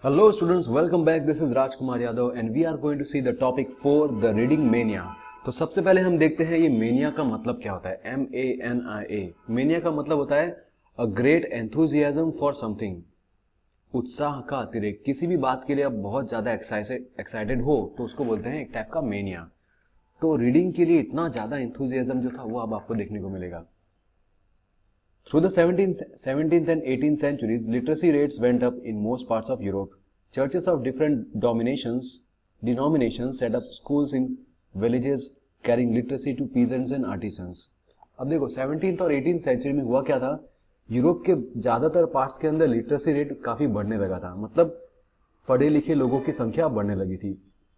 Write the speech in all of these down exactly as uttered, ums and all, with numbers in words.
Hello students, welcome back. This is Rajkumar Yadav and we are going to see the topic for the reading mania. तो सबसे पहले हम देखते हैं ये मेनिया का मतलब क्या होता है. M A N I A. Mania का मतलब होता है a great enthusiasm for something. उत्साह का अतिरेक. किसी भी बात के लिए आप बहुत ज्यादा एक्साइटेड हो तो उसको बोलते हैं एक टाइप का मेनिया. तो रीडिंग के लिए इतना ज्यादा एंथुजियाज्म जो था वो अब आपको देखने को मिलेगा. Through the seventeenth, seventeenth and eighteenth centuries, literacy rates went up in most parts of Europe. Churches of different dominations, denominations set up schools in villages carrying literacy to peasants and artisans. अब देखो seventeenth और eighteenth century में हुआ क्या था, Europe के ज्यादातर parts के अंदर लिटरेसी रेट काफी बढ़ने लगा था. मतलब पढ़े लिखे लोगों की संख्या बढ़ने लगी थी.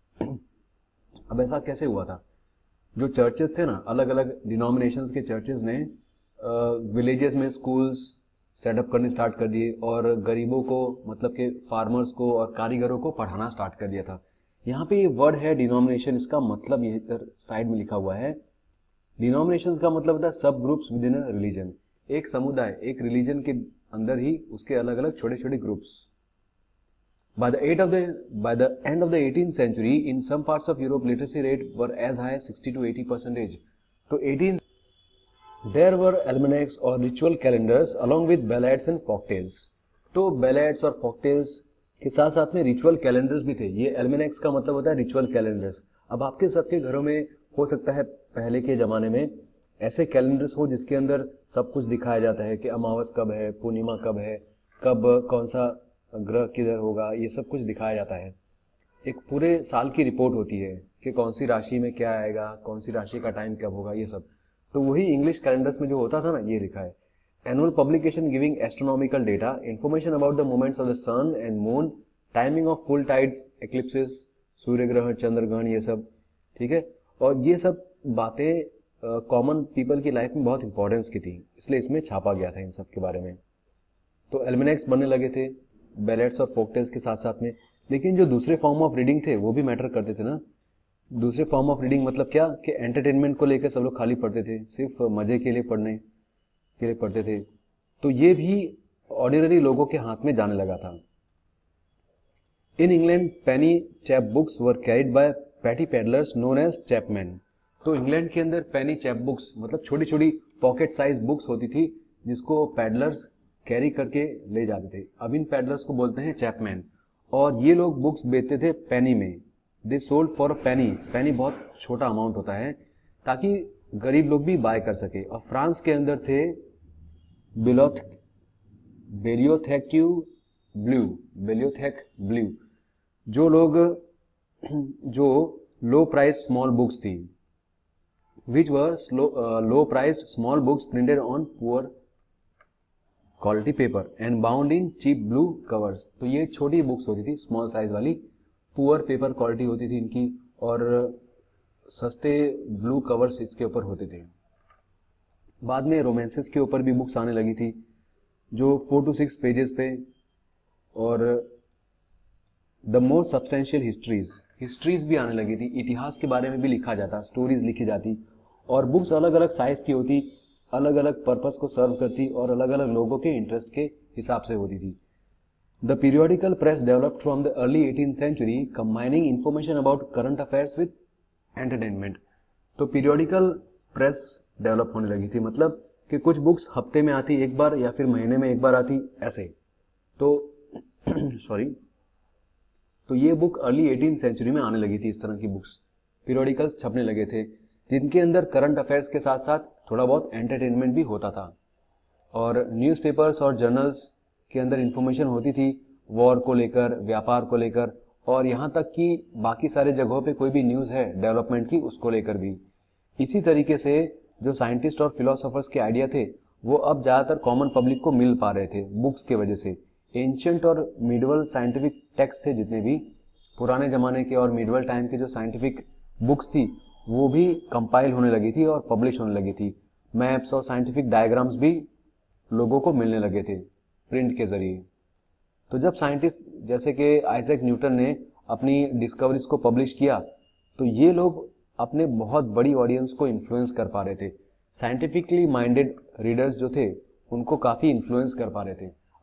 अब ऐसा कैसे हुआ था? जो चर्चेस थे ना, अलग अलग डिनोमिनेशंस के चर्चेस ने विलेजेस uh, में स्कूल्स सेटअप करने स्टार्ट कर दिए और गरीबों को, मतलब के फार्मर्स को और कारीगरों को पढ़ाना स्टार्ट कर दिया था. यहाँ पे ये वर्ड है डिनोमिनेशन. इसका मतलब ये इधर साइड में लिखा हुआ है. डिनोमिनेशंस का मतलब होता है subgroups within a religion. एक समुदाय, एक रिलीजन के अंदर ही उसके अलग अलग छोटे छोटे groups. By the eight of the by the end of the eighteenth century, in some parts of Europe, literacy rate were as high as sixty to eighty percentage. तो eighteen There were almanacs or ritual calendars along with ballads and folktales. तो ballads और folktales के साथ साथ में ritual calendars भी थे. ये almanacs का मतलब होता है ritual calendars. अब आपके सबके घरों में हो सकता है पहले के जमाने में ऐसे कैलेंडर्स हो जिसके अंदर सब कुछ दिखाया जाता है कि अमावस कब है, पूर्णिमा कब है, कब कौन सा ग्रह किधर होगा, ये सब कुछ दिखाया जाता है. एक पूरे साल की रिपोर्ट होती है कि कौन सी राशि में क्या आएगा, कौन सी राशि का टाइम कब होगा, ये सब. तो वही इंग्लिश कैलेंडर्स में जो होता था ना, ये लिखा है. Annual publication giving astronomical data, information about the movements of the sun and moon, timing of full tides, eclipses, सूर्य ग्रहण, चंद्र ग्रहण, ये सब. ठीक है. और ये सब बातें कॉमन पीपल की लाइफ में बहुत इंपॉर्टेंस की थी, इसलिए इसमें छापा गया था इन सब के बारे में. तो एल्मेनेक्स बनने लगे थे बैलेट्स और फोकटेल्स के साथ साथ में. लेकिन जो दूसरे फॉर्म ऑफ रीडिंग थे वो भी मैटर करते थे ना. दूसरे फॉर्म ऑफ रीडिंग मतलब क्या कि एंटरटेनमेंट को लेकर सब लोग खाली पढ़ते थे, सिर्फ मजे के लिए पढ़ने के लिए पढ़ते थे. तो ये भी ऑर्डिनरी लोगों के हाथ में जाने लगा था. In England penny chapbooks were carried by petty peddlers known as chapman. तो इंग्लैंड के अंदर पेनी चैप बुक्स मतलब छोटी छोटी पॉकेट साइज बुक्स होती थी जिसको पैडलर्स कैरी करके ले जाते थे. अब इन पैडलर्स को बोलते हैं चैपमैन. और ये लोग बुक्स बेचते थे पेनी में. दे सोल्ड फॉर अ पेनी. पेनी बहुत छोटा अमाउंट होता है ताकि गरीब लोग भी बाय कर सके. और फ्रांस के अंदर थे बिलोथ बेलियोथेक्यू ब्लू बेलियोथेक ब्लू जो लोग जो लो प्राइस स्मॉल बुक्स थी, which were low priced small books printed on poor quality paper and bound in cheap blue covers. तो ये छोटी बुक्स होती थी, स्मॉल साइज वाली, पुअर पेपर क्वालिटी होती थी इनकी और सस्ते ब्लू कवर्स इसके ऊपर होते थे. बाद में रोमांसेस के ऊपर भी बुक्स आने लगी थी जो फोर टू सिक्स पेजेस पे. और the more substantial histories histories भी आने लगी थी. इतिहास के बारे में भी लिखा जाता, स्टोरीज लिखी जाती. और बुक्स अलग अलग साइज की होती, अलग अलग पर्पस को सर्व करती और अलग अलग लोगों के इंटरेस्ट के हिसाब से होती थी. The periodical press developed from the early eighteenth century, combining information about current affairs with entertainment. तो periodical press डेवलप होने लगी थी, मतलब कि कुछ बुक्स हफ्ते में आती एक बार या फिर महीने में एक बार आती ऐसे. तो सॉरी तो ये बुक अर्ली एटीन सेंचुरी में आने लगी थी. इस तरह की बुक्स पीरियोडिकल्स छपने लगे थे जिनके अंदर करंट अफेयर्स के साथ साथ थोड़ा बहुत एंटरटेनमेंट भी होता था. और न्यूज़पेपर्स और जर्नल्स के अंदर इंफॉर्मेशन होती थी वॉर को लेकर, व्यापार को लेकर, और यहाँ तक कि बाकी सारे जगहों पे कोई भी न्यूज़ है डेवलपमेंट की उसको लेकर भी. इसी तरीके से जो साइंटिस्ट और फिलोसोफर्स के आइडिया थे वो अब ज़्यादातर कॉमन पब्लिक को मिल पा रहे थे बुक्स के वजह से. एंशिएंट और मिडवल साइंटिफिक टेक्स्ट थे जितने भी पुराने ज़माने के और मिडवल टाइम के जो साइंटिफिक बुक्स थी वो भी कंपाइल होने लगी थी और पब्लिश होने लगी थी. मैप्स और साइंटिफिक डायग्राम्स भी लोगों को मिलने लगे थे प्रिंट के जरिए. तो जब साइंटिस्ट जैसे कि आइजैक न्यूटन ने अपनी डिस्कवरीज को पब्लिश किया तो ये लोग अपने बहुत बड़ी ऑडियंस को इन्फ्लुएंस कर पा रहे थे. साइंटिफिकली माइंडेड रीडर्स जो थे उनको काफ़ी इन्फ्लुएंस कर पा रहे थे.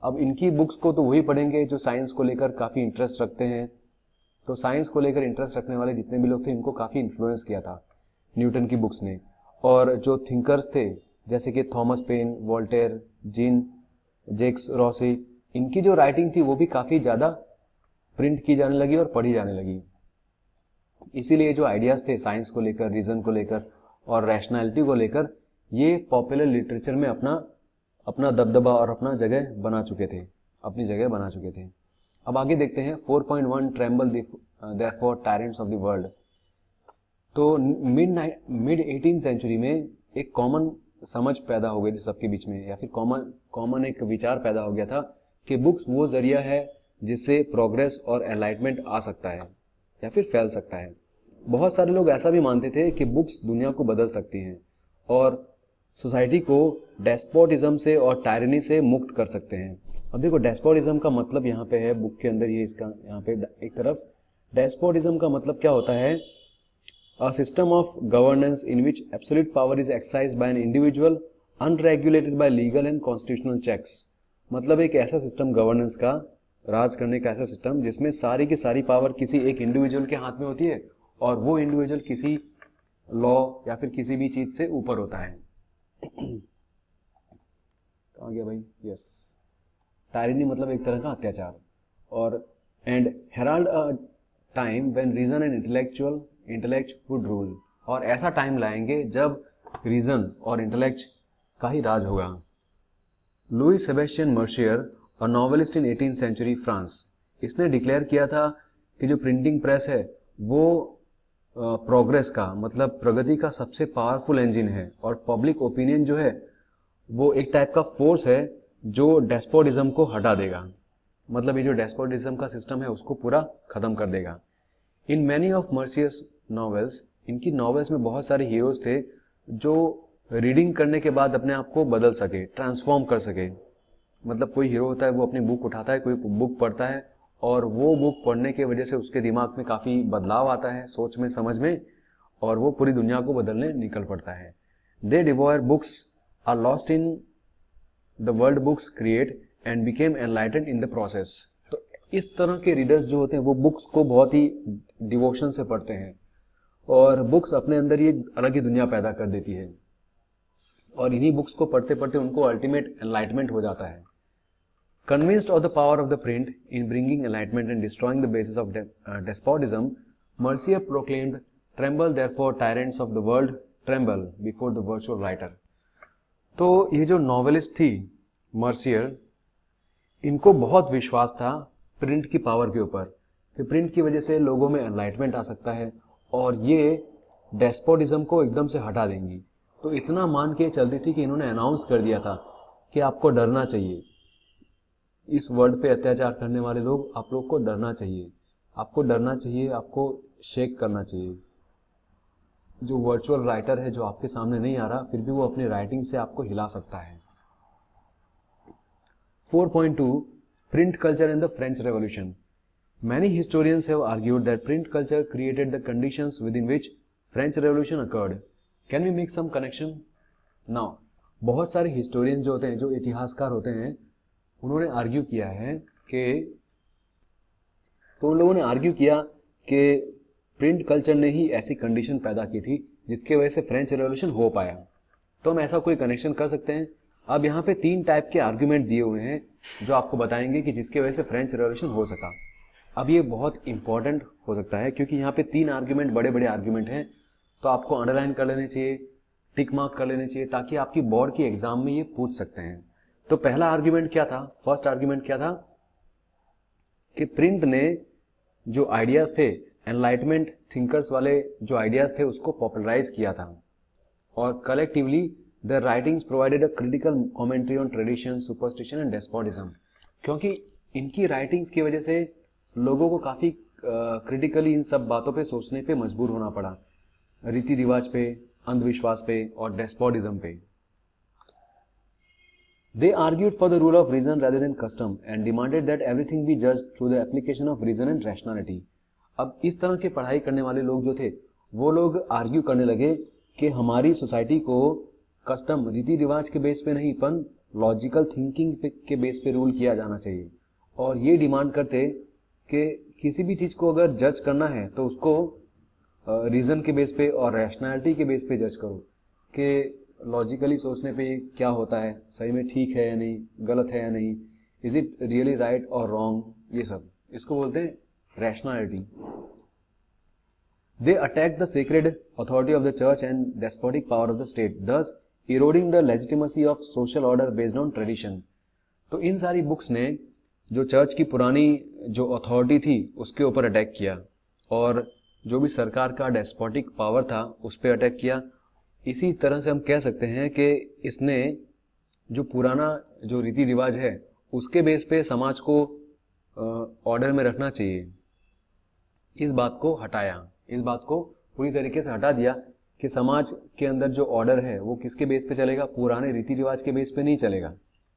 अब इनकी बुक्स को तो वही पढ़ेंगे जो साइंस को लेकर काफ़ी इंटरेस्ट रखते हैं। तो साइंस को लेकर इंटरेस्ट रखने वाले जितने भी लोग थे इनको काफ़ी इन्फ्लुएंस किया था न्यूटन की बुक्स ने। और जो थिंकर्स थे जैसे कि Thomas Paine, Voltaire, Jean Jacques Rousseau, इनकी जो राइटिंग थी वो भी काफ़ी ज़्यादा प्रिंट की जाने लगी और पढ़ी जाने लगी। इसीलिए जो आइडियाज़ थे साइंस को लेकर, रीज़न को लेकर और रैशनैलिटी को लेकर, ये पॉपुलर लिटरेचर में अपना अपना दबदबा और अपना जगह बना चुके थे अपनी जगह बना चुके थे। अब आगे देखते हैं four point one tremble therefore tyrants of the world. तो मिड मिड एटीन सेंचुरी में एक कॉमन समझ पैदा हो गई थी सबके बीच में, या फिर कॉमन कॉमन एक विचार पैदा हो गया था कि बुक्स वो जरिया है जिससे प्रोग्रेस और एनलाइटमेंट आ सकता है या फिर फैल सकता है। बहुत सारे लोग ऐसा भी मानते थे कि बुक्स दुनिया को बदल सकती हैं और सोसाइटी को डेस्पोटिज्म से और टायरनी से मुक्त कर सकते हैं। अब देखो डेस्पोटिज्म का मतलब यहाँ पे है, बुक के अंदर ये इसका यहाँ पे एक तरफ डेस्पोटिज्म का मतलब क्या होता है, a system of governance in which absolute power is exercised by an individual unregulated by legal and constitutional checks. मतलब एक ऐसा सिस्टम, गवर्नेंस का, राज करने का ऐसा सिस्टम जिसमें सारी की सारी पावर किसी एक इंडिविजुअल के हाथ में होती है और वो इंडिविजुअल किसी लॉ या फिर किसी भी चीज से ऊपर होता है। कहाँ गया भाई, यस, टायरनी मतलब एक तरह का अत्याचार। और and herald a time when reason and intellectual intellect would rule, और ऐसा टाइम लाएंगे जब रीजन और इंटेलेक्ट का ही राज होगा। Louis Sebastien Mercier, a novelist in eighteen century France, इसने डिक्लेयर किया था कि जो प्रिंटिंग प्रेस है वो प्रोग्रेस uh, का मतलब प्रगति का सबसे पावरफुल इंजन है और पब्लिक ओपिनियन जो है वो एक टाइप का फोर्स है जो डेस्पोटिज्म को हटा देगा। मतलब ये जो डेस्पोटिज्म का सिस्टम है उसको पूरा खत्म कर देगा। In many of Mercier's novels, इनकी नॉवेल्स में बहुत सारे हीरोज थे जो रीडिंग करने के बाद अपने आप को बदल सके, ट्रांसफॉर्म कर सके। मतलब कोई हीरो होता है वो अपनी बुक उठाता है, कोई बुक पढ़ता है और वो बुक पढ़ने की वजह से उसके दिमाग में काफ़ी बदलाव आता है, सोच में, समझ में, और वो पूरी दुनिया को बदलने निकल पड़ता है। They devour books are lost in the world books create and became enlightened in the process. तो इस तरह के रीडर्स जो होते हैं वो बुक्स को बहुत ही डिवोशन से पढ़ते हैं और बुक्स अपने अंदर ये अलग ही दुनिया पैदा कर देती है और इन्हीं बुक्स को पढ़ते पढ़ते उनको अल्टीमेट एनलाइटमेंट हो जाता है। Convinced of the power of the print in bringing enlightenment and destroying the basis of de uh, despotism, Mercier proclaimed, "Tremble, therefore, tyrants of the world, tremble before the virtual writer." तो ये जो novelist थी Mercier, इनको बहुत विश्वास था print की power के ऊपर कि प्रिंट की वजह से लोगों में एनलाइटमेंट आ सकता है और ये डेस्पोटिज्म को एकदम से हटा देंगी। तो इतना मान के चलती थी कि इन्होंने अनाउंस कर दिया था कि आपको डरना चाहिए, इस वर्ल्ड पे अत्याचार करने वाले लोग, आप लोग को डरना चाहिए, आपको डरना चाहिए, आपको शेक करना चाहिए। जो वर्चुअल राइटर है जो आपके सामने नहीं आ रहा फिर भी वो अपनी राइटिंग से आपको हिला सकता है। Four point two print culture in the French Revolution. Many historians have argued that print culture created the conditions within which French Revolution occurred. Can we make some connection now? बहुत सारे historians जो होते हैं, जो इतिहासकार होते हैं, उन्होंने आर्ग्यू किया है कि तो उन लोगों ने आर्ग्यू किया कि प्रिंट कल्चर ने ही ऐसी कंडीशन पैदा की थी जिसके वजह से फ्रेंच रेवोल्यूशन हो पाया। तो हम ऐसा कोई कनेक्शन कर सकते हैं। अब यहाँ पे तीन टाइप के आर्ग्यूमेंट दिए हुए हैं जो आपको बताएंगे कि जिसके वजह से फ्रेंच रेवोल्यूशन हो सका। अब ये बहुत इंपॉर्टेंट हो सकता है क्योंकि यहाँ पे तीन आर्ग्यूमेंट, बड़े बड़े आर्ग्यूमेंट हैं, तो आपको अंडरलाइन कर लेने चाहिए, टिक मार्क कर लेने चाहिए, ताकि आपकी बोर्ड की एग्जाम में ये पूछ सकते हैं। तो पहला आर्ग्यूमेंट क्या था? फर्स्ट आर्ग्यूमेंट क्या था कि प्रिंट ने जो आइडियाज थे, एनलाइटमेंट थिंकर्स वाले जो आइडियाज थे, उसको पॉपुलराइज किया था और collectively the writings provided a critical commentary on tradition, superstition and despotism. क्योंकि इनकी राइटिंग्स की वजह से लोगों को काफी क्रिटिकली इन सब बातों पे सोचने पे मजबूर होना पड़ा, रीति रिवाज पे, अंधविश्वास पे और डेस्पोटिज्म पे। They argued for the rule of reason rather than custom and demanded that everything be judged through the application of reason and rationality. अब इस तरह के पढ़ाई करने वाले लोग जो थे वो लोग आर्ग्यू करने लगे कि हमारी सोसाइटी को कस्टम, रीति रिवाज के बेस पे नहीं, पर लॉजिकल थिंकिंग के बेस पे रूल किया जाना चाहिए, और ये डिमांड करते कि किसी भी चीज़ को अगर जज करना है तो उसको रीज़न uh, के बेस पे और रैशनैलिटी के बेस पे जज करो कि लॉजिकली सोचने पे क्या होता है, सही में ठीक है या नहीं, गलत है या नहीं, इज इट रियली राइट और रॉन्ग, ये सब इसको बोलते हैं rationality. They attack the sacred authority of the church and despotic power of the state, thus eroding the legitimacy of social order based on tradition. तो इन सारी बुक्स ने जो चर्च की पुरानी जो अथॉरिटी थी उसके ऊपर अटैक किया, और जो भी सरकार का डेस्पोटिक पावर था उस पर अटैक किया। इसी तरह से हम कह सकते हैं कि इसने जो पुराना जो रीति रिवाज है उसके बेस पे समाज को ऑर्डर में रखना चाहिए, इस बात को हटाया, इस बात को पूरी तरीके से हटा दिया कि समाज के अंदर जो ऑर्डर है वो किसके बेस पे चलेगा, पुराने रीति रिवाज के बेस पे नहीं चलेगा।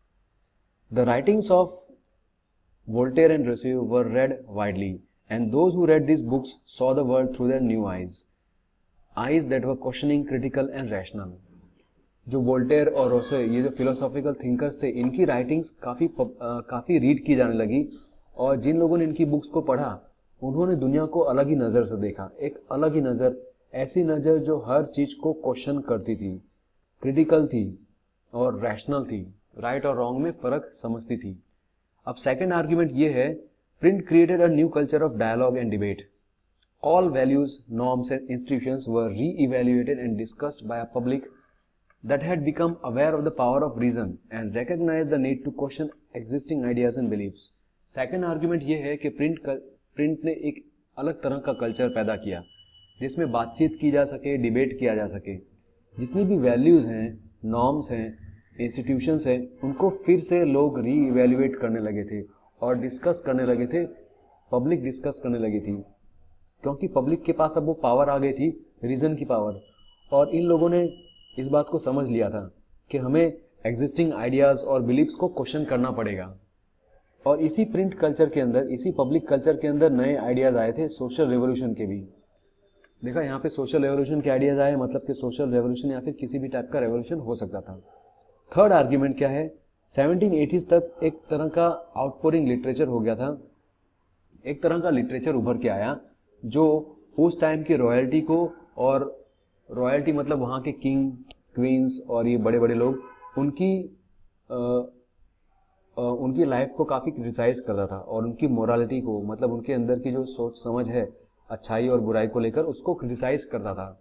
The writings of Voltaire and Rousseau were read widely and those who read these books saw the world through their new eyes, eyes that were questioning, critical and rational। जो वोल्टेयर और Rousseau ये जो philosophical thinkers थे, इनकी writings काफ़ी काफ़ी read की जाने लगी, और जिन लोगों ने इनकी बुक्स को पढ़ा उन्होंने दुनिया को अलग ही नज़र से देखा, एक अलग ही नज़र, ऐसी नज़र जो हर चीज़ को क्वेश्चन करती थी, क्रिटिकल थी और रैशनल थी, राइट और रॉन्ग में फ़र्क समझती थी। अब सेकेंड आर्ग्यूमेंट ये है, print created a new culture of dialogue and debate. All values, norms and institutions were re-evaluated and discussed by a public that had become aware of the power of reason and recognized the need to question existing ideas and beliefs. Second argument ये है कि print print ने एक अलग तरह का culture पैदा किया जिसमें बातचीत की जा सके, डिबेट किया जा सके। जितनी भी वैल्यूज़ हैं, नॉर्म्स हैं, इंस्टीट्यूशंस हैं, उनको फिर से लोग री इवेल्युएट करने लगे थे और डिस्कस करने लगे थे, पब्लिक डिस्कस करने लगी थी, क्योंकि पब्लिक के पास अब वो पावर आ गई थी, रीज़न की पावर, और इन लोगों ने इस बात को समझ लिया था कि हमें एग्जिस्टिंग आइडियाज़ और बिलीव्स को क्वेश्चन करना पड़ेगा। और इसी प्रिंट कल्चर के अंदर, इसी पब्लिक कल्चर के अंदर नए आइडियाज़ आए थे सोशल रेवोल्यूशन के भी। देखा यहाँ पे सोशल रेवोल्यूशन के आइडियाज़ आए, मतलब कि सोशल रेवोल्यूशन या फिर किसी भी टाइप का रेवोल्यूशन हो सकता था। थर्ड आर्ग्यूमेंट क्या है, सेवनटीन एटीज़ तक एक तरह का आउटपोरिंग लिटरेचर हो गया था, एक तरह का लिटरेचर उभर के आया जो उस टाइम की रॉयल्टी को, और रॉयल्टी मतलब वहाँ के किंग, क्वींस और ये बड़े बड़े लोग, उनकी आ, आ, उनकी लाइफ को काफ़ी क्रिटिसाइज करता था, और उनकी मोरालिटी को, मतलब उनके अंदर की जो सोच समझ है अच्छाई और बुराई को लेकर, उसको क्रिटिसाइज करता था।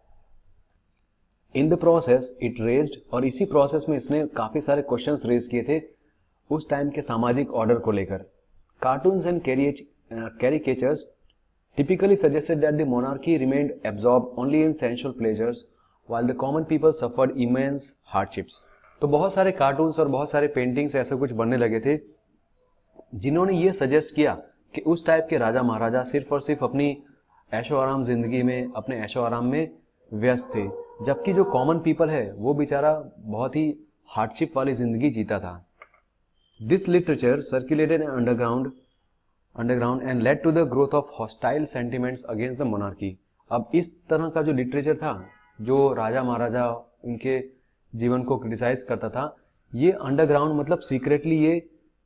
In the process it raised, और इसी प्रोसेस में इसने काफ़ी सारे क्वेश्चंस रेज किए थे उस टाइम के सामाजिक ऑर्डर को लेकर। Cartoons and caricatures typically suggested that the monarchy remained absorbed only in sensual pleasures while the common people suffered immense hardships. तो बहुत सारे कार्टून्स और बहुत सारे पेंटिंग्स ऐसे कुछ बनने लगे थे जिन्होंने ये सजेस्ट किया कि उस टाइप के राजा महाराजा सिर्फ और सिर्फ अपनी ऐशो आराम जिंदगी में, अपने ऐशो आराम में व्यस्त थे, जबकि जो कॉमन पीपल है वो बेचारा बहुत ही हार्डशिप वाली जिंदगी जीता था। This literature circulated underground underground and led to the growth of hostile sentiments against the monarchy. अब इस तरह का जो लिटरेचर था, जो राजा महाराजा उनके जीवन को क्रिटिसाइज करता था, ये अंडरग्राउंड मतलब सीक्रेटली ये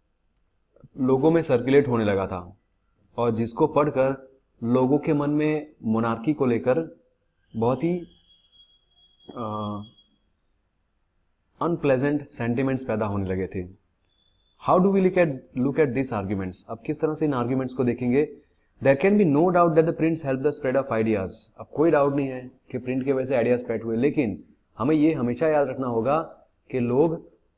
लोगों में सर्कुलेट होने लगा था, और जिसको पढ़कर लोगों के मन में मोनार्की को लेकर बहुत ही अनप्लेजेंट सेंटिमेंट्स पैदा होने लगे थे। How do we look at look at this arguments? अब किस तरह से इन आर्ग्यूमेंट्स को देखेंगे? There can be no doubt that the prints help the spread of ideas. अब कोई डाउट नहीं है कि प्रिंट के वजह से आइडियाज स्प्रेड हुए, लेकिन हमें ये हमेशा याद रखना होगा कि लोग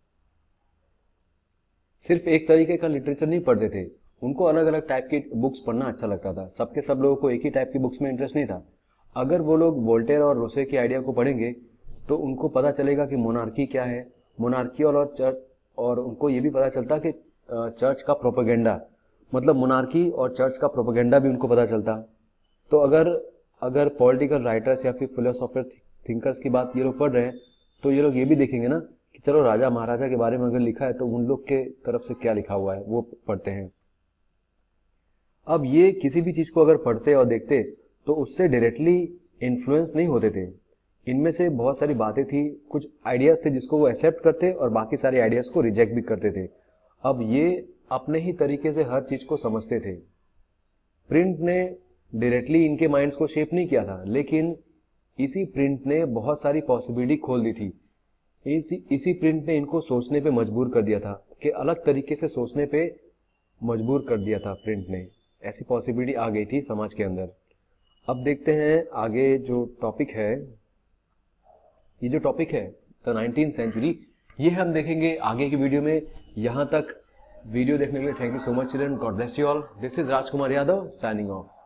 सिर्फ एक तरीके का लिटरेचर नहीं पढ़ते थे, उनको अलग अलग टाइप की बुक्स पढ़ना अच्छा लगता था। सबके सब लोगों को एक ही टाइप की बुक्स में इंटरेस्ट नहीं था। अगर वो लोग वोल्टेयर और रोसे की आइडिया को पढ़ेंगे तो उनको पता चलेगा कि मोनार्की क्या है, मोनार्की और चर्च, और उनको ये भी पता चलता कि चर्च का प्रोपेगेंडा, मतलब मोनार्की और चर्च का प्रोपेगेंडा भी उनको पता चलता। तो अगर अगर पॉलिटिकल राइटर्स या फिर फिलोसॉफर थिंकर्स की बात ये लोग पढ़ रहे हैं तो ये लोग ये भी देखेंगे ना कि चलो राजा महाराजा के बारे में अगर लिखा है तो उन लोग के तरफ से क्या लिखा हुआ है वो पढ़ते हैं। अब ये किसी भी चीज़ को अगर पढ़ते और देखते तो उससे डायरेक्टली इन्फ्लुएंस नहीं होते थे, इनमें से बहुत सारी बातें थी, कुछ आइडियाज थे जिसको वो एक्सेप्ट करते और बाकी सारे आइडियाज को रिजेक्ट भी करते थे। अब ये अपने ही तरीके से हर चीज को समझते थे। प्रिंट ने डायरेक्टली इनके माइंड्स को शेप नहीं किया था, लेकिन इसी प्रिंट ने बहुत सारी पॉसिबिलिटी खोल दी थी। इसी इसी प्रिंट ने इनको सोचने पे मजबूर कर दिया था, कि अलग तरीके से सोचने पे मजबूर कर दिया था प्रिंट ने। ऐसी पॉसिबिलिटी आ गई थी समाज के अंदर। अब देखते हैं आगे जो टॉपिक है, ये जो टॉपिक है द नाइनटीन्थ सेंचुरी, ये हम देखेंगे आगे की वीडियो में। यहाँ तक वीडियो देखने के लिए thank you so much children, God bless you all. This is Rajkumar Yadav signing of.